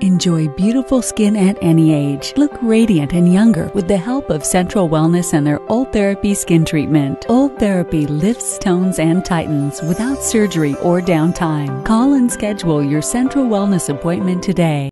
Enjoy beautiful skin at any age. Look radiant and younger with the help of Central Wellness and their Ultherapy skin treatment. Ultherapy lifts, tones, and tightens without surgery or downtime. Call and schedule your Central Wellness appointment today.